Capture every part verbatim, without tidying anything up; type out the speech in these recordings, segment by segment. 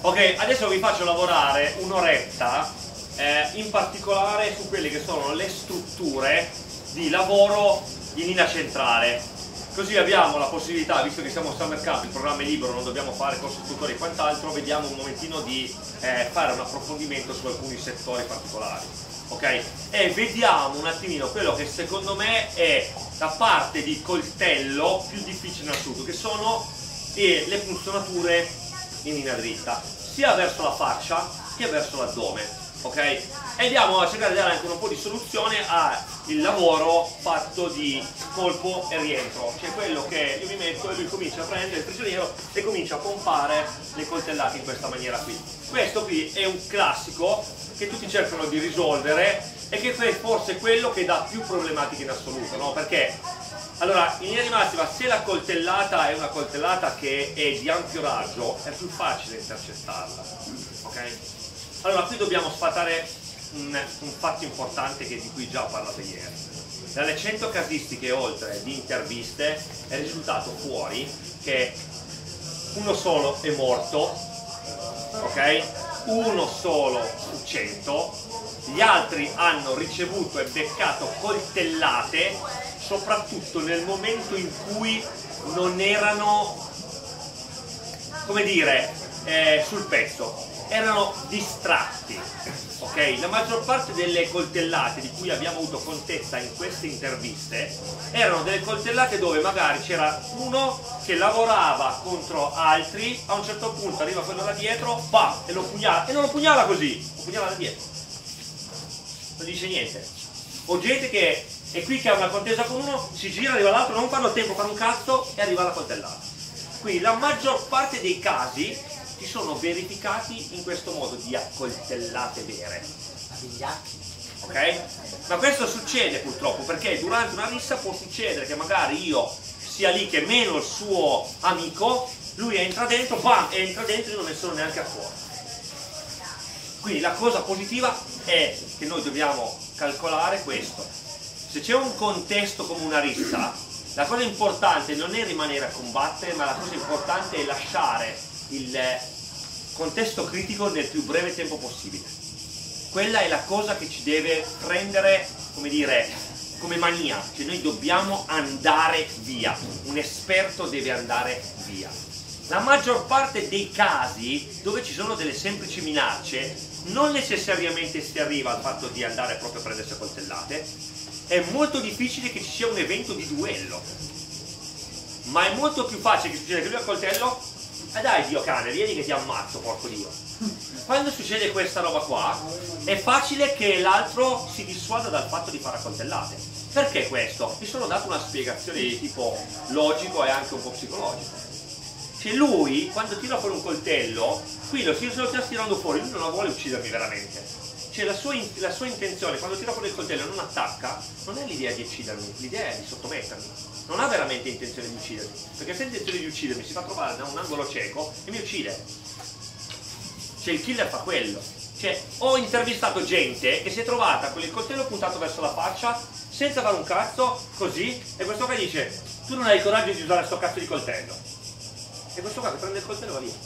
Ok, adesso vi faccio lavorare un'oretta eh, in particolare su quelle che sono le strutture di lavoro in linea centrale. Così abbiamo la possibilità, visto che siamo a Summer Camp, il programma è libero, non dobbiamo fare corsi istruttori e quant'altro, vediamo un momentino di eh, fare un approfondimento su alcuni settori particolari. Ok? E vediamo un attimino quello che secondo me è la parte di coltello più difficile in assoluto, che sono eh, le punzionature in linea dritta, sia verso la faccia che verso l'addome, ok? E andiamo a cercare di dare anche un po' di soluzione al lavoro fatto di colpo e rientro, cioè quello che io mi metto e lui comincia a prendere il prigioniero e comincia a pompare le coltellate in questa maniera qui. Questo qui è un classico che tutti cercano di risolvere e che è forse quello che dà più problematiche in assoluto, no? Perché allora, in linea di massima, se la coltellata è una coltellata che è di ampio raggio, è più facile intercettarla, ok? Allora, qui dobbiamo sfatare un, un fatto importante che, di cui già ho parlato ieri. Dalle cento casistiche oltre di interviste è risultato fuori che uno solo è morto, ok? Uno solo su cento, gli altri hanno ricevuto e beccato coltellate soprattutto nel momento in cui non erano, come dire, eh, sul pezzo, erano distratti, ok? La maggior parte delle coltellate di cui abbiamo avuto contezza in queste interviste erano delle coltellate dove magari c'era uno che lavorava contro altri, a un certo punto arriva quello da dietro, bah, e lo pugnala, e non lo pugnala così, lo pugnala da dietro, non dice niente. O gente che è qui che ha una contesa con uno, si gira, arriva l'altro, non fanno tempo a fare un cazzo e arriva la coltellata. Quindi la maggior parte dei casi si sono verificati in questo modo di accoltellate vere. Ok? Ma questo succede purtroppo perché durante una rissa può succedere che magari io sia lì che meno il suo amico, lui entra dentro, bam, entra dentro e io non ne sono neanche accorto. Quindi la cosa positiva è che noi dobbiamo calcolare questo. Se c'è un contesto come una rissa, la cosa importante non è rimanere a combattere, ma la cosa importante è lasciare il contesto critico nel più breve tempo possibile. Quella è la cosa che ci deve prendere, come dire, come mania, cioè noi dobbiamo andare via, un esperto deve andare via. La maggior parte dei casi dove ci sono delle semplici minacce, non necessariamente si arriva al fatto di andare proprio a prendersi a coltellate. È molto difficile che ci sia un evento di duello, ma è molto più facile che succeda che lui a coltello, e eh dai Dio cane, vieni che ti ammazzo, porco Dio. Quando succede questa roba qua, è facile che l'altro si dissuada dal fatto di fare a coltellate. Perché questo? Mi sono dato una spiegazione di tipo logico e anche un po' psicologico. Cioè lui, quando tira fuori un coltello, qui lo, se lo sta tirando fuori, lui non vuole uccidermi veramente. Cioè la sua, la sua intenzione, quando tira fuori il coltello e non attacca, non è l'idea di uccidermi, l'idea è di sottomettermi. Non ha veramente intenzione di uccidermi, perché se ha intenzione di uccidermi si fa trovare da un angolo cieco e mi uccide. Cioè il killer fa quello. Cioè ho intervistato gente che si è trovata con il coltello puntato verso la faccia, senza fare un cazzo, così, e questo qua dice, tu non hai il coraggio di usare sto cazzo di coltello. E questo qua che prende il coltello va via.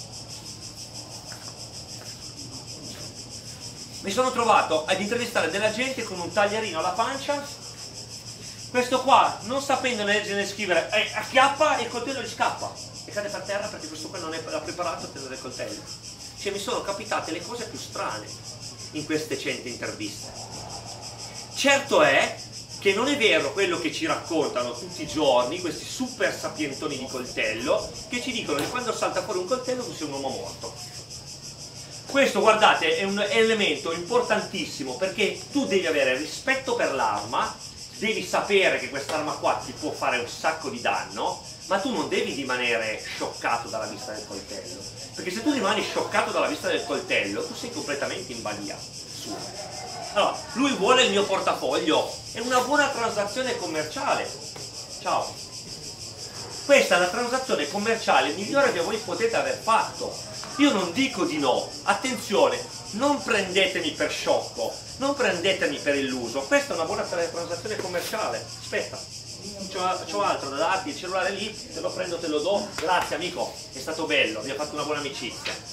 Mi sono trovato ad intervistare della gente con un taglierino alla pancia, questo qua non sapendo né leggere né scrivere eh, acchiappa e il coltello gli scappa e cade per terra perché questo qua non è preparato a prendere il coltello. Cioè mi sono capitate le cose più strane in queste cento interviste. Certo è che non è vero quello che ci raccontano tutti i giorni questi super sapientoni di coltello che ci dicono che quando salta fuori un coltello tu sei un uomo morto. Questo, guardate, è un elemento importantissimo perché tu devi avere rispetto per l'arma, devi sapere che quest'arma qua ti può fare un sacco di danno, ma tu non devi rimanere scioccato dalla vista del coltello, perché se tu rimani scioccato dalla vista del coltello, tu sei completamente in balia sua. Allora, lui vuole il mio portafoglio, è una buona transazione commerciale. Ciao. Questa è la transazione commerciale migliore che voi potete aver fatto. Io non dico di no, attenzione, non prendetemi per sciocco, non prendetemi per illuso, questa è una buona transazione commerciale. Aspetta, c'ho altro da darti, il cellulare lì, te lo prendo, te lo do, grazie amico, è stato bello, abbiamo fatto una buona amicizia.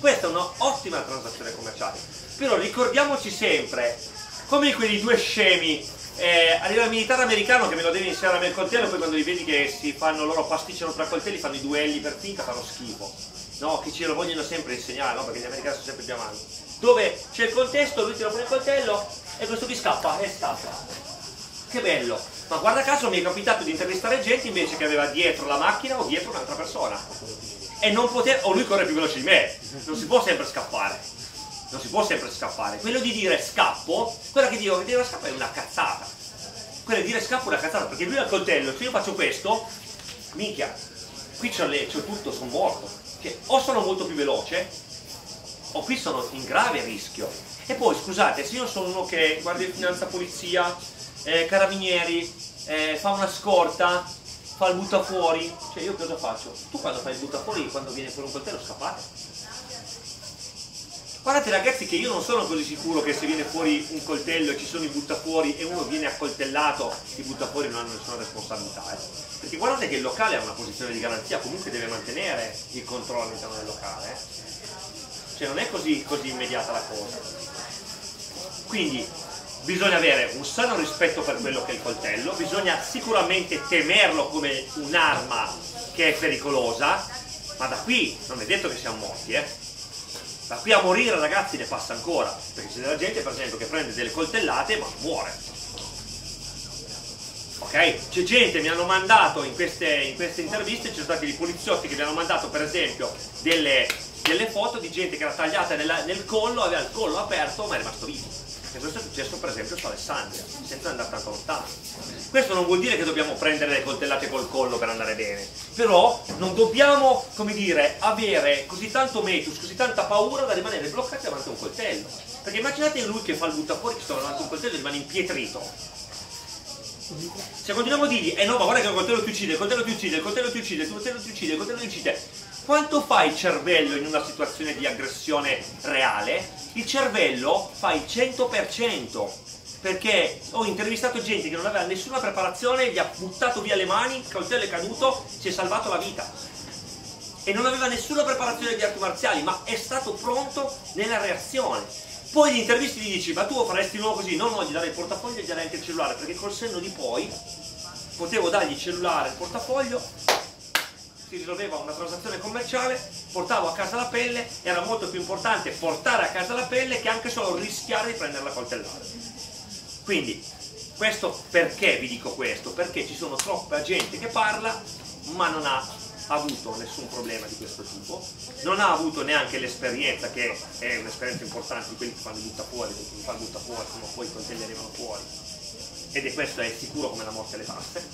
Questa è un'ottima transazione commerciale, però ricordiamoci sempre, come quei due scemi eh, a livello militare americano che me lo devi insegnare a me il coltello, poi quando li vedi che si fanno loro pasticciano tra coltelli, fanno i duelli per finta, fanno schifo, no? Che ce lo vogliono sempre insegnare, no? Perché gli americani sono sempre più avanti, dove c'è il contesto, lui tira fuori il coltello e questo qui scappa e scappa. Che bello! Ma guarda caso mi è capitato di intervistare gente invece che aveva dietro la macchina o dietro un'altra persona e non poteva, o lui corre più veloce di me, non si può sempre scappare, non si può sempre scappare. Quello di dire scappo, quella che dico che dire scappo è una cazzata, quella di dire scappo è una cazzata, perché lui ha il coltello, se io faccio questo, minchia, qui c'ho tutto, sono morto, cioè, o sono molto più veloce o qui sono in grave rischio. E poi scusate, se io sono uno che guardia di finanza, polizia, eh, carabinieri, eh, fa una scorta, fa il buttafuori, cioè io cosa faccio? Tu quando fai il buttafuori, quando viene fuori un coltello, scappate. Guardate ragazzi che io non sono così sicuro che se viene fuori un coltello e ci sono i buttafuori e uno viene accoltellato, i buttafuori non hanno nessuna responsabilità, eh. Perché guardate che il locale ha una posizione di garanzia, comunque deve mantenere il controllo all'interno del locale, eh. Cioè non è così, così immediata la cosa. Quindi bisogna avere un sano rispetto per quello che è il coltello, bisogna sicuramente temerlo come un'arma che è pericolosa, ma da qui non è detto che siamo morti, eh. Da qui a morire ragazzi ne passa ancora, perché c'è della gente per esempio che prende delle coltellate ma muore. Ok? C'è gente, mi hanno mandato in queste, in queste interviste, ci sono stati dei poliziotti che mi hanno mandato per esempio delle, delle foto di gente che era tagliata nella, nel collo, aveva il collo aperto ma è rimasto vivo. E questo è successo per esempio su Alessandria, senza andare tanto lontano. Questo non vuol dire che dobbiamo prendere le coltellate col collo per andare bene, però non dobbiamo, come dire, avere così tanto metus, così tanta paura da rimanere bloccati davanti a un coltello. Perché immaginate lui che fa il buttafuori, che sta davanti a un coltello e rimane impietrito. Se continuiamo a dirgli, eh no, ma guarda che il coltello ti uccide, il coltello ti uccide, il coltello ti uccide, il coltello ti uccide, il coltello ti uccide, quanto fa il cervello in una situazione di aggressione reale? Il cervello fa il cento per cento, perché ho intervistato gente che non aveva nessuna preparazione, gli ha buttato via le mani, il coltello è caduto, si è salvato la vita. E non aveva nessuna preparazione di arti marziali, ma è stato pronto nella reazione. Poi gli intervisti gli dici, ma tu faresti di nuovo così? No, no, gli darei il portafoglio e gli darei anche il cellulare, perché col senno di poi potevo dargli il cellulare e il portafoglio, si risolveva una transazione commerciale, portavo a casa la pelle, era molto più importante portare a casa la pelle che anche solo rischiare di prendere la coltellata. Quindi, questo perché vi dico questo? Perché ci sono troppa gente che parla ma non ha avuto nessun problema di questo tipo, non ha avuto neanche l'esperienza, che è un'esperienza importante di quelli che fanno butta fuori, perché chi fa butta fuori, ma poi i coltelli arrivano fuori, ed è questo è sicuro come la morte alle tasse,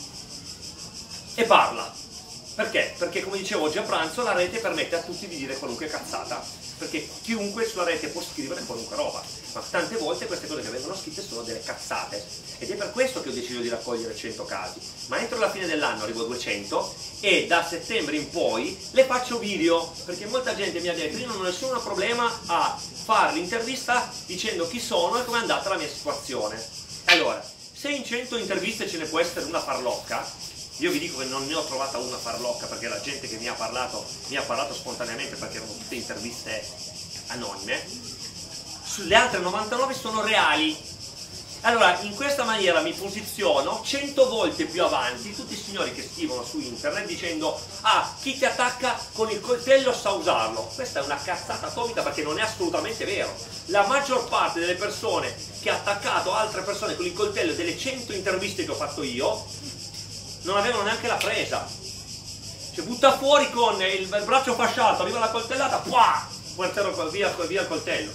e parla. Perché? Perché come dicevo oggi a pranzo la rete permette a tutti di dire qualunque cazzata, perché chiunque sulla rete può scrivere qualunque roba, ma tante volte queste cose che vengono scritte sono delle cazzate, ed è per questo che ho deciso di raccogliere cento casi, ma entro la fine dell'anno arrivo a duecento e da settembre in poi le faccio video, perché molta gente mi ha detto io non ho nessun problema a fare l'intervista dicendo chi sono e come è andata la mia situazione. Allora, se in cento interviste ce ne può essere una farlocca, io vi dico che non ne ho trovata una farlocca, perché la gente che mi ha parlato, mi ha parlato spontaneamente, perché erano tutte interviste anonime. Sulle altre novantanove sono reali. Allora, in questa maniera mi posiziono cento volte più avanti tutti i signori che scrivono su internet dicendo ah, chi ti attacca con il coltello sa usarlo. Questa è una cazzata atomica, perché non è assolutamente vero. La maggior parte delle persone che ha attaccato altre persone con il coltello, delle cento interviste che ho fatto io, non avevano neanche la presa. Cioè butta fuori con il braccio fasciato, arriva la coltellata, puah, via, via il coltello.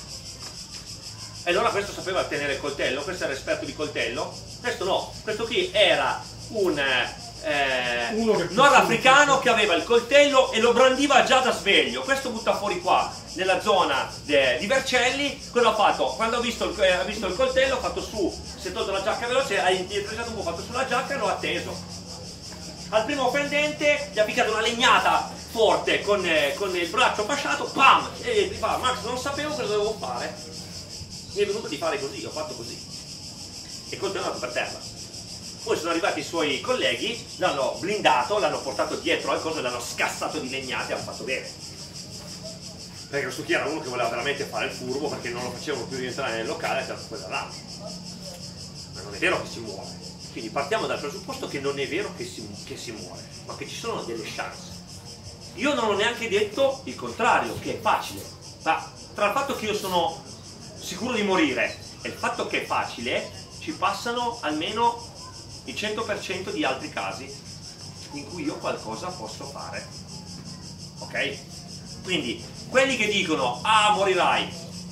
E allora questo sapeva tenere il coltello, questo era esperto di coltello, questo no, questo qui era un eh, nordafricano che aveva il coltello e lo brandiva già da sveglio. Questo butta fuori qua, nella zona de, di Vercelli. Cosa ha fatto? Quando ha visto, il, ha visto il coltello, ha fatto su, si è tolto la giacca veloce, ha indietreggiato un po', ha fatto sulla giacca e lo ha teso. Al primo offendente gli ha piccato una legnata forte con, eh, con il braccio fasciato, pam! E gli fa, Max, non sapevo cosa dovevo fare. Mi è venuto di fare così, ho fatto così. E il coltello è andato per terra. Poi sono arrivati i suoi colleghi, l'hanno blindato, l'hanno portato dietro al coso e l'hanno scassato di legnate e hanno fatto bene. perché questo qui era uno che voleva veramente fare il furbo, perché non lo facevano più rientrare nel locale e fuori dall'anno. Ma non è vero che si muore. Quindi partiamo dal presupposto che non è vero che si, che si muore, ma che ci sono delle chance. Io non ho neanche detto il contrario, che è facile. Ma tra il fatto che io sono sicuro di morire e il fatto che è facile, ci passano almeno il cento per cento di altri casi in cui io qualcosa posso fare. Ok? Quindi quelli che dicono ah morirai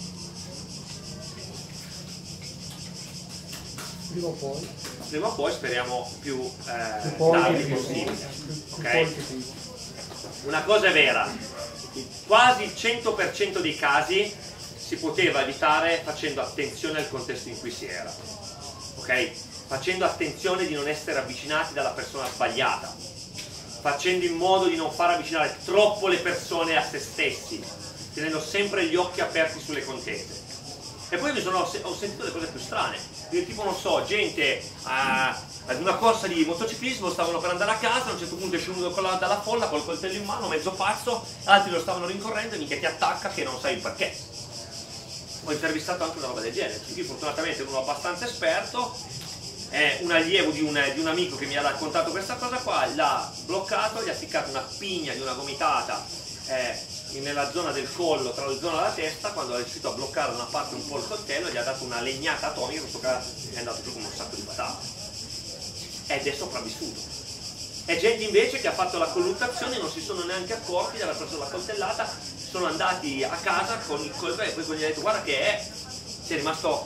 prima o poi, prima o poi speriamo più eh, più poi tardi che possibile. più Ok? poi che prima. Una cosa è vera, quasi il cento per cento dei casi si poteva evitare facendo attenzione al contesto in cui si era, ok? Facendo attenzione di non essere avvicinati dalla persona sbagliata, facendo in modo di non far avvicinare troppo le persone a se stessi, tenendo sempre gli occhi aperti sulle contese. E poi mi sono, ho sentito le cose più strane, tipo non so, gente a, ad una corsa di motociclismo stavano per andare a casa, a un certo punto esce uno dalla folla col coltello in mano, mezzo pazzo, altri lo stavano rincorrendo e minchia ti attacca che non sai il perché. Ho intervistato anche una roba del genere, qui fortunatamente uno abbastanza esperto, è un allievo di un, di un amico che mi ha raccontato questa cosa qua, l'ha bloccato, gli ha ficcato una pigna di una gomitata eh, nella zona del collo, tra la zona della testa, quando è riuscito a bloccare una parte un po' il coltello, gli ha dato una legnata atomica, questo caso è andato giù come un sacco di patate. Ed è sopravvissuto. E gente invece che ha fatto la colluttazione non si sono neanche accorti di aver preso la coltellata, sono andati a casa con il coltello e poi gli ha detto guarda che è, si è rimasto,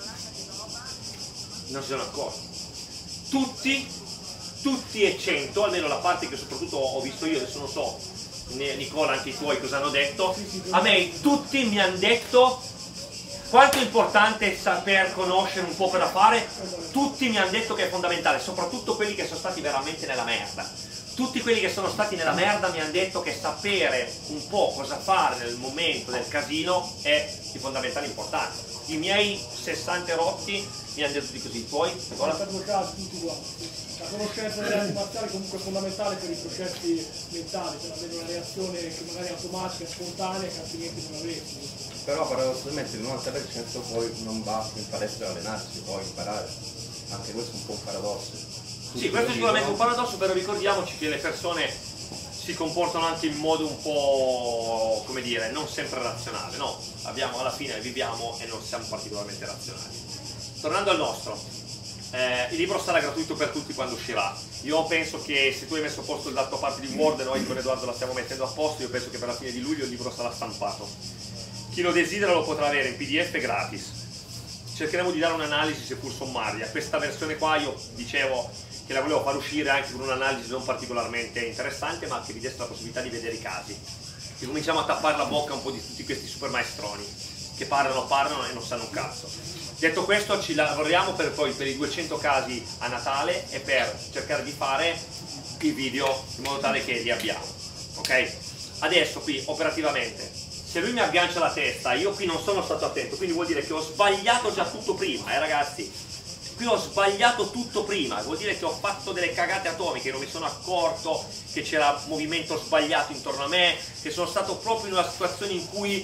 non si sono accorti. Tutti, tutti e cento, almeno la parte che soprattutto ho visto io, adesso non so Nicola anche i tuoi cosa hanno detto, a me tutti mi hanno detto quanto è importante saper conoscere un po' per fare, tutti mi hanno detto che è fondamentale, soprattutto quelli che sono stati veramente nella merda. Tutti quelli che sono stati nella merda mi hanno detto che sapere un po' cosa fare nel momento del casino è di fondamentale importanza. I miei sessanta rotti mi hanno detto di così, poi Nicola? Per due casi tutti uguali. La conoscenza delle arti marziali è comunque fondamentale per i processi mentali, per avere una reazione che magari è automatica, spontanea, che altrimenti non avresti. Però paradossalmente il novanta per cento poi non basta in palestra ad allenarsi, puoi imparare. Anche questo è un po' un paradosso. Sì, questo è sicuramente un paradosso, però ricordiamoci che le persone si comportano anche in modo un po', come dire, non sempre razionale, no? Abbiamo, alla fine viviamo e non siamo particolarmente razionali. Tornando al nostro, eh, il libro sarà gratuito per tutti quando uscirà. Io penso che se tu hai messo a posto la tua parte di Word e noi con Edoardo la stiamo mettendo a posto, io penso che per la fine di luglio il libro sarà stampato. Chi lo desidera lo potrà avere in P D F gratis. Cercheremo di dare un'analisi seppur sommaria. Questa versione qua io dicevo che la volevo far uscire anche con un'analisi non particolarmente interessante, ma che vi desse la possibilità di vedere i casi. E cominciamo a tappare la bocca un po' di tutti questi super maestroni che parlano, parlano e non sanno un cazzo. Detto questo, ci lavoriamo per poi per i duecento casi a Natale e per cercare di fare i video in modo tale che li abbiamo. Ok? Adesso qui operativamente, se lui mi aggancia la testa, io qui non sono stato attento, quindi vuol dire che ho sbagliato già tutto prima, eh ragazzi? Qui ho sbagliato tutto prima, vuol dire che ho fatto delle cagate atomiche, non mi sono accorto che c'era movimento sbagliato intorno a me, che sono stato proprio in una situazione in cui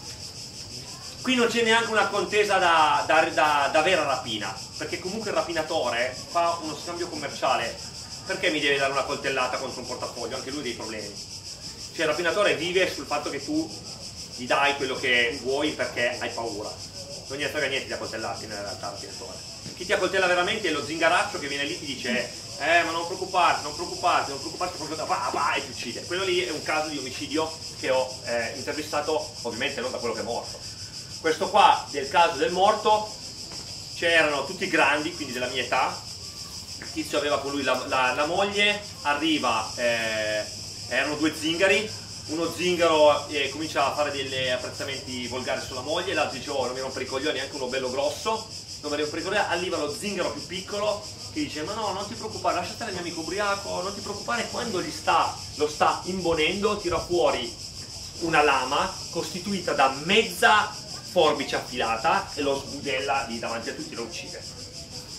qui non c'è neanche una contesa da, da, da, da vera rapina, perché comunque il rapinatore fa uno scambio commerciale, perché mi deve dare una coltellata contro un portafoglio? Anche lui ha dei problemi. Cioè il rapinatore vive sul fatto che tu gli dai quello che vuoi perché hai paura. Non gli frega niente di accoltellarti nella realtà il rapinatore. Chi ti accoltella veramente è lo zingaraccio che viene lì e ti dice eh ma non preoccuparti, non preoccuparti, non preoccuparti, proprio da bah, bah, e ti uccide. Quello lì è un caso di omicidio che ho eh, intervistato, ovviamente non da quello che è morto. Questo qua del caso del morto, c'erano tutti grandi, quindi della mia età, il tizio aveva con lui la, la, la moglie, arriva, eh, erano due zingari, uno zingaro eh, comincia a fare degli apprezzamenti volgari sulla moglie, l'altro dice oh non mi rompere i coglioni, anche uno bello grosso, non mi rompere i coglioni, arriva lo zingaro più piccolo che dice ma no non ti preoccupare, lascia stare il mio amico ubriaco, non ti preoccupare, quando gli sta, lo sta imbonendo tira fuori una lama costituita da mezza forbice affilata e lo sbudella lì davanti a tutti e lo uccide.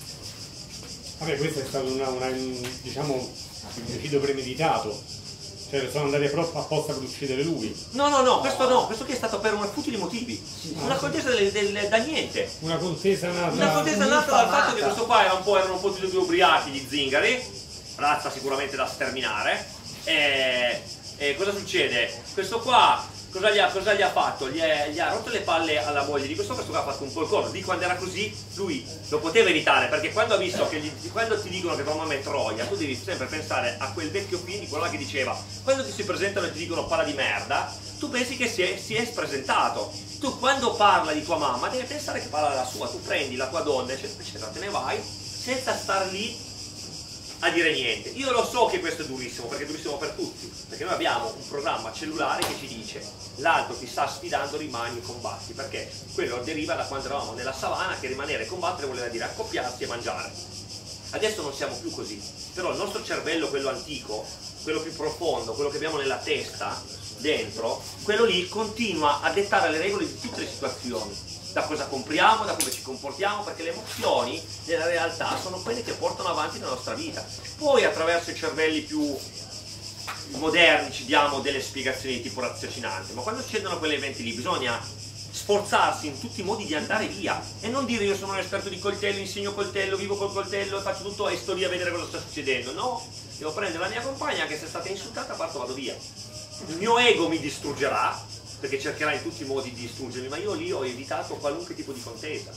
Vabbè, questo è stato una, una, diciamo, un omicidio premeditato. Cioè sono andati proprio apposta per uccidere lui. No, no, no, questo no, questo qui è stato per un futili motivi. Una contesa del, del, da niente. Una contesa nata. Una contesa nata dal fatto che questo qua era un po', erano un po' più ubriachi gli zingari, razza sicuramente da sterminare. E, e cosa succede? Questo qua cosa gli ha, cosa gli ha fatto? Gli, è, gli ha rotto le palle alla moglie di questo, questo qua ha fatto un po' il corno. Di quando era così, lui lo poteva evitare, perché quando ha visto che gli, quando ti dicono che tua mamma è Troia, tu devi sempre pensare a quel vecchio film di quello là che diceva: quando ti si presentano e ti dicono palla di merda, tu pensi che si è, si è presentato. Tu quando parla di tua mamma devi pensare che parla della sua, tu prendi la tua donna eccetera eccetera, te ne vai senza star lì a dire niente. Io lo so che questo è durissimo, perché è durissimo per tutti, perché noi abbiamo un programma cellulare che ci dice: l'altro ti sta sfidando, rimani e combatti, perché quello deriva da quando eravamo nella savana, che rimanere e combattere voleva dire accoppiarsi e mangiare. Adesso non siamo più così, però il nostro cervello, quello antico, quello più profondo, quello che abbiamo nella testa dentro, quello lì continua a dettare le regole di tutte le situazioni, da cosa compriamo, da come ci comportiamo, perché le emozioni nella realtà sono quelle che portano avanti la nostra vita. Poi attraverso i cervelli più moderni ci diamo delle spiegazioni di tipo raziocinante, ma quando succedono quegli eventi lì bisogna sforzarsi in tutti i modi di andare via e non dire: io sono un esperto di coltello, insegno coltello, vivo col coltello, faccio tutto e sto lì a vedere cosa sta succedendo. No, devo prendere la mia compagna che se è stata insultata, parto, vado via. Il mio ego mi distruggerà, perché cercherà in tutti i modi di distruggermi, ma io lì ho evitato qualunque tipo di contesa.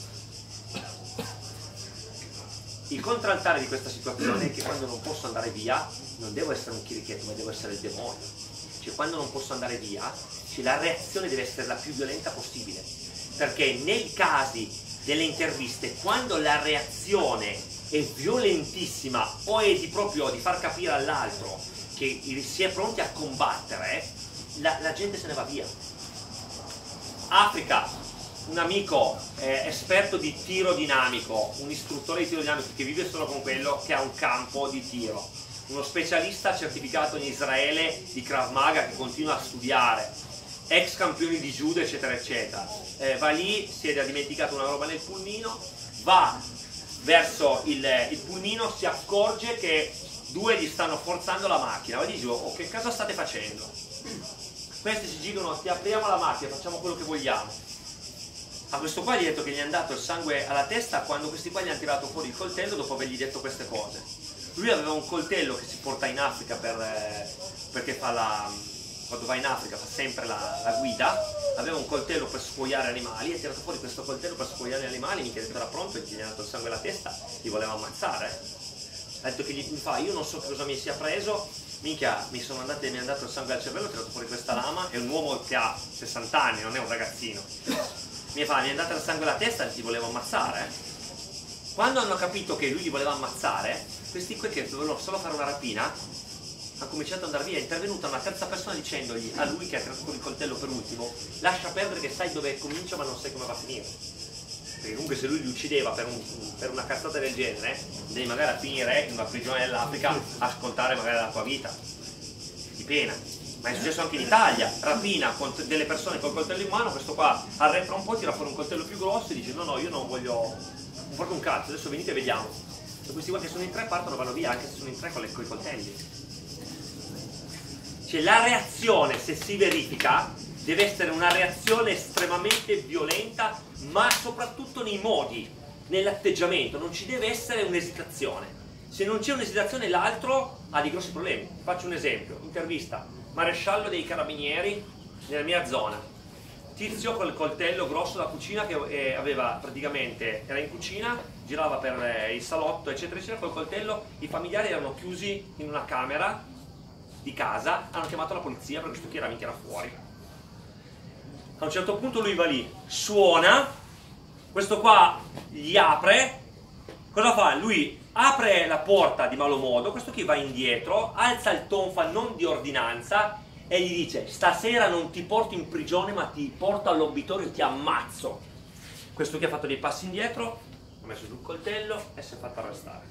Il contraltare di questa situazione è che quando non posso andare via, non devo essere un chirichetto, ma devo essere il demonio. Cioè quando non posso andare via, cioè, la reazione deve essere la più violenta possibile. Perché nei casi delle interviste, quando la reazione è violentissima o è di proprio di far capire all'altro che si è pronti a combattere, la, la gente se ne va via. Africa, un amico eh, esperto di tiro dinamico, un istruttore di tiro dinamico che vive solo con quello, che ha un campo di tiro, uno specialista certificato in Israele di Krav Maga che continua a studiare, ex campioni di judo eccetera eccetera, eh, va lì, si è dimenticato una roba nel pulmino, va verso il, il pulmino, si accorge che due gli stanno forzando la macchina, va lì giù: oh, che cosa state facendo? Questi si girano: ti apriamo la macchina, facciamo quello che vogliamo. A questo qua gli ha detto che gli è andato il sangue alla testa quando questi qua gli hanno tirato fuori il coltello dopo avergli detto queste cose. Lui aveva un coltello che si porta in Africa per, eh, perché fa la, quando va in Africa fa sempre la, la guida, aveva un coltello per scuoiare animali, e ha tirato fuori questo coltello per scuoiare gli animali, mica era pronto e gli ha dato il sangue alla testa, li voleva ammazzare. Ha detto che gli mi fa: io non so cosa mi sia preso, minchia, mi sono andati, mi è andato il sangue al cervello, ho tirato fuori questa lama, è un uomo che ha sessanta anni, non è un ragazzino. Mi fa: mi è andato il sangue alla testa e ti volevo ammazzare. Quando hanno capito che lui li voleva ammazzare, questi qui che dovevano solo fare una rapina, hanno cominciato ad andare via. È intervenuta una terza persona dicendogli a lui, che ha tirato fuori il coltello per ultimo: lascia perdere che sai dove comincia ma non sai come va a finire. Perché comunque se lui li uccideva per, un, per una cazzata del genere, devi magari a finire in una prigione dell'Africa a scontare magari la tua vita di pena. Ma è successo anche in Italia: rapina con delle persone col coltello in mano, questo qua arretra un po', tira fuori un coltello più grosso e dice: no no, io non voglio proprio un cazzo, adesso venite e vediamo. E questi qua che sono in tre partono, vanno via anche se sono in tre con, le, con i coltelli. Cioè la reazione, se si verifica, deve essere una reazione estremamente violenta, ma soprattutto nei modi, nell'atteggiamento, non ci deve essere un'esitazione. Se non c'è un'esitazione l'altro ha dei grossi problemi. Faccio un esempio: intervista maresciallo dei carabinieri nella mia zona, tizio col coltello grosso da cucina che eh, aveva praticamente, era in cucina, girava per eh, il salotto eccetera eccetera col coltello, i familiari erano chiusi in una camera di casa, hanno chiamato la polizia perché questo chi era minchia era fuori. A un certo punto lui va lì, suona, questo qua gli apre, cosa fa? Lui apre la porta di malo modo, questo qui va indietro, alza il tonfa non di ordinanza e gli dice: stasera non ti porto in prigione ma ti porto all'obitorio e ti ammazzo. Questo qui ha fatto dei passi indietro, ha messo giù il coltello e si è fatto arrestare.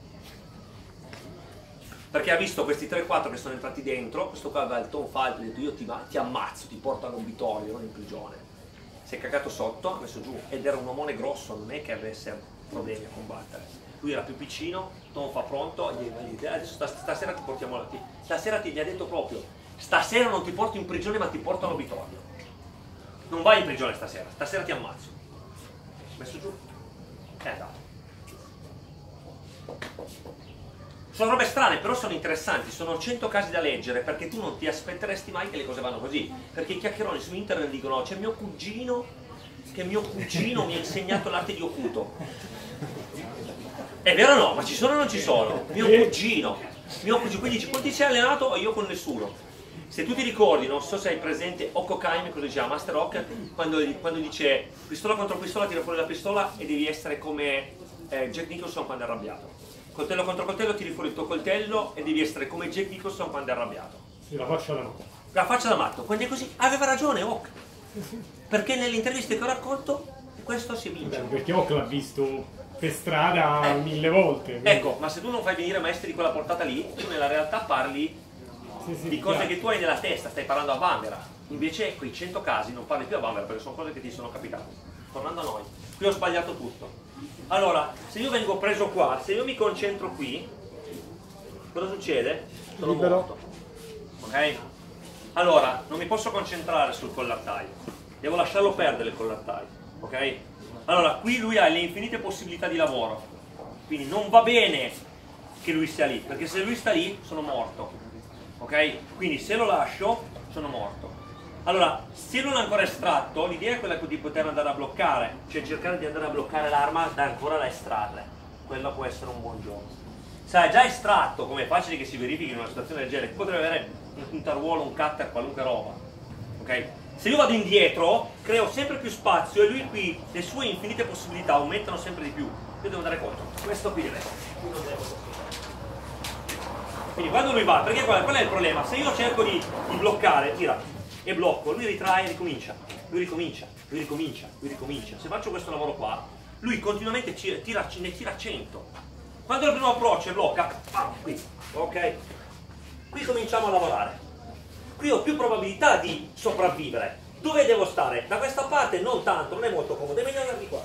Perché ha visto questi tre quattro che sono entrati dentro, questo qua aveva il tonfa alto e ha detto: io ti, ti ammazzo, ti porto all'obitorio, non in prigione. Si è cagato sotto, ha messo giù, ed era un omone grosso, non è che avesse problemi a combattere. Lui era più piccino, Tom fa pronto, gli va lì, adesso stas- stasera ti portiamo la stasera ti gli ha detto proprio, stasera non ti porto in prigione ma ti porto all'obitorio. Non vai in prigione stasera, stasera ti ammazzo. Messo giù, è andato. Sono robe strane, però sono interessanti, sono cento casi da leggere perché tu non ti aspetteresti mai che le cose vanno così. Perché i chiacchieroni su internet dicono c'è mio cugino, che mio cugino mi ha insegnato l'arte di occulto. È vero o no? Ma ci sono o non ci sono? Mio cugino, mio cugino, quindi dici quanti sei allenato? Io con nessuno. Se tu ti ricordi, non so se hai presente Okokaime, cosa diceva Master Rock, quando, quando dice pistola contro pistola, tira fuori la pistola e devi essere come eh, Jack Nicholson quando è arrabbiato. Coltello contro coltello, tiri fuori il tuo coltello e devi essere come Jack Nicholson quando è arrabbiato. Sì, la faccia da matto. La faccia da matto, quando è così, aveva ragione Hawk. Perché nelle interviste che ho raccolto, questo si vince. Beh, perché Hawk l'ha visto per strada Eh. mille volte. quindi- Ecco, ma se tu non fai venire maestri di quella portata lì, tu nella realtà parli Sì, sì, di cose chiaro. che tu hai nella testa, stai parlando a Vanvera. Invece quei cento casi non parli più a Vanvera perché sono cose che ti sono capitate. Tornando a noi, qui ho sbagliato tutto. Allora, se io vengo preso qua, se io mi concentro qui, cosa succede? Sono Libero. morto. Ok? Allora, non mi posso concentrare sul collartaio, devo lasciarlo perdere il collartaio. Ok? Allora, qui lui ha le infinite possibilità di lavoro, quindi non va bene che lui stia lì, perché se lui sta lì sono morto. Ok? Quindi se lo lascio sono morto. Allora, se non è ancora estratto, l'idea è quella di poter andare a bloccare, cioè cercare di andare a bloccare l'arma da ancora da estrarre. Quello può essere un buon gioco. Sai, già estratto, come è facile che si verifichi in una situazione del genere, potrebbe avere un puntaruolo, un cutter, qualunque roba. Ok? Se io vado indietro, creo sempre più spazio e lui qui, le sue infinite possibilità aumentano sempre di più. Io devo andare contro. Questo qui deve essere. Quindi quando lui va, perché qual, qual è il problema? Se io cerco di, di bloccare, tira, e blocco, lui ritrae e ricomincia, lui ricomincia, lui ricomincia, lui ricomincia. Se faccio questo lavoro qua, lui continuamente tira, tira, ne tira cento. Quando il primo approccio e blocca, ah, qui, ok? Qui cominciamo a lavorare. Qui ho più probabilità di sopravvivere. Dove devo stare? Da questa parte non tanto, non è molto comodo, è meglio andare di qua.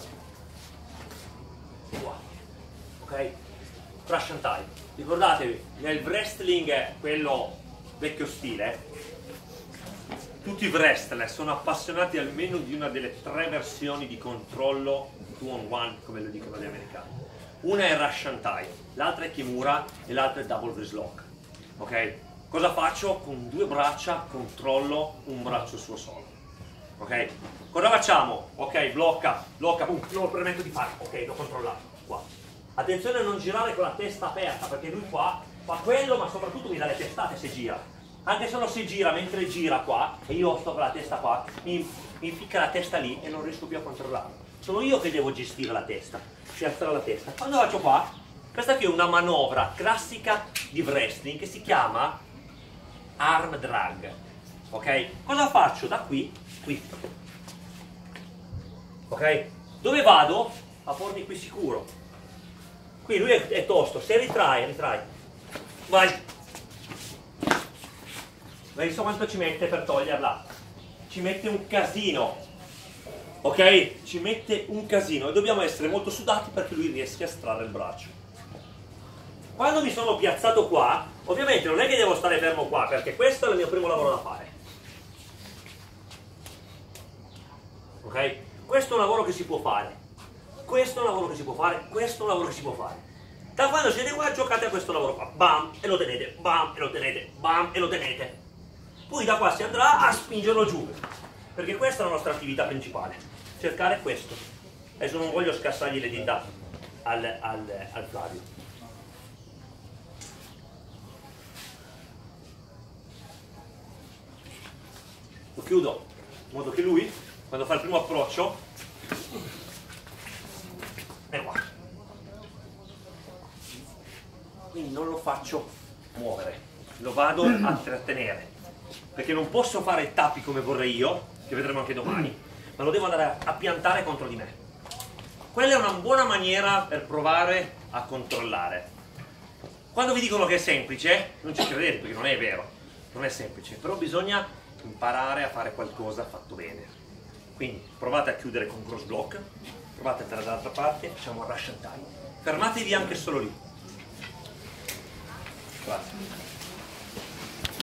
Qua. Ok? Crash and tie. Ricordatevi, nel wrestling, quello vecchio stile, tutti i wrestler sono appassionati almeno di una delle tre versioni di controllo two on one, come lo dicono gli americani. Una è Rush and tie, l'altra è Kimura e l'altra è Double Wrist Lock. Ok? Cosa faccio? Con due braccia controllo un braccio suo solo. Ok? Cosa facciamo? Ok, blocca, blocca, boom, non lo permetto di fare. Ok, l'ho controllato. Qua. Attenzione a non girare con la testa aperta, perché lui qua fa quello, ma soprattutto mi dà le testate se gira. Anche se non si gira, mentre gira qua, e io sto con la testa qua, mi, mi ficca la testa lì e non riesco più a controllarlo. Sono io che devo gestire la testa, piazzare la testa. Quando faccio qua, questa qui è una manovra classica di wrestling che si chiama arm drag. Ok? Cosa faccio? Da qui, qui. Ok? Dove vado? A pormi qui sicuro. Qui lui è, è tosto, se ritrae, ritrae. Vai. Ma so quanto ci mette per toglierla? Ci mette un casino, ok? Ci mette un casino e dobbiamo essere molto sudati perché lui riesca a estrarre il braccio. Quando mi sono piazzato qua, ovviamente non è che devo stare fermo qua, perché questo è il mio primo lavoro da fare. Ok? Questo è un lavoro che si può fare. Questo è un lavoro che si può fare. Questo è un lavoro che si può fare. Da quando siete qua giocate a questo lavoro qua. Bam! E lo tenete. Bam! E lo tenete. Bam! E lo tenete. Poi da qua si andrà a spingerlo giù, perché questa è la nostra attività principale, cercare questo. Adesso non voglio scassargli le dita al, al, al Flavio. Lo chiudo, in modo che lui, quando fa il primo approccio, è qua. Quindi non lo faccio muovere, lo vado a trattenere. Perché non posso fare i tappi come vorrei io, che vedremo anche domani, ma lo devo andare a piantare contro di me. Quella è una buona maniera per provare a controllare. Quando vi dicono che è semplice, non ci credete perché non è vero, non è semplice, però bisogna imparare a fare qualcosa fatto bene. Quindi provate a chiudere con cross block, provate ad andare dall'altra parte, facciamo un rush and time. Fermatevi anche solo lì. Guarda.